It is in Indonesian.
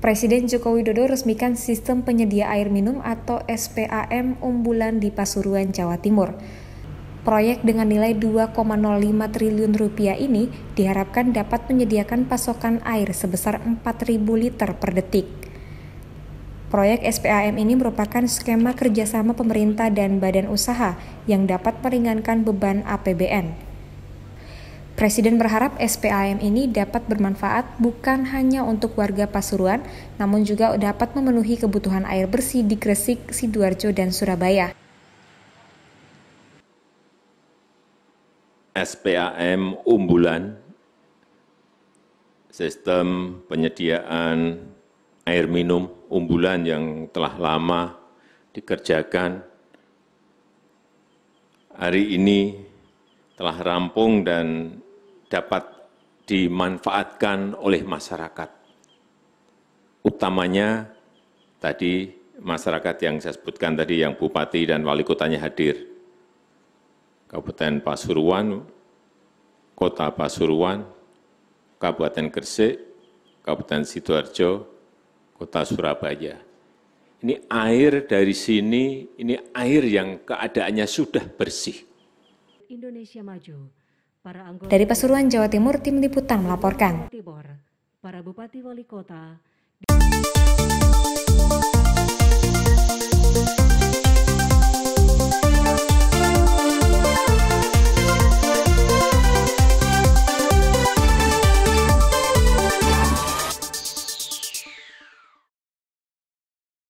Presiden Joko Widodo resmikan Sistem Penyedia Air Minum atau SPAM unggulan di Pasuruan, Jawa Timur. Proyek dengan nilai 2,05 triliun rupiah ini diharapkan dapat menyediakan pasokan air sebesar 4.000 liter per detik. Proyek SPAM ini merupakan skema kerjasama pemerintah dan badan usaha yang dapat meringankan beban APBN. Presiden berharap SPAM ini dapat bermanfaat bukan hanya untuk warga Pasuruan, namun juga dapat memenuhi kebutuhan air bersih di Gresik, Sidoarjo, dan Surabaya. SPAM unggulan, sistem penyediaan air minum unggulan yang telah lama dikerjakan, hari ini telah rampung dan dapat dimanfaatkan oleh masyarakat. Utamanya tadi masyarakat yang saya sebutkan tadi, yang bupati dan wali kotanya hadir. Kabupaten Pasuruan, Kota Pasuruan, Kabupaten Gresik, Kabupaten Sidoarjo, Kota Surabaya. Ini air dari sini, ini air yang keadaannya sudah bersih. Indonesia Maju. Dari Pasuruan, Jawa Timur, Tim Liputan melaporkan. Para bupati wali kota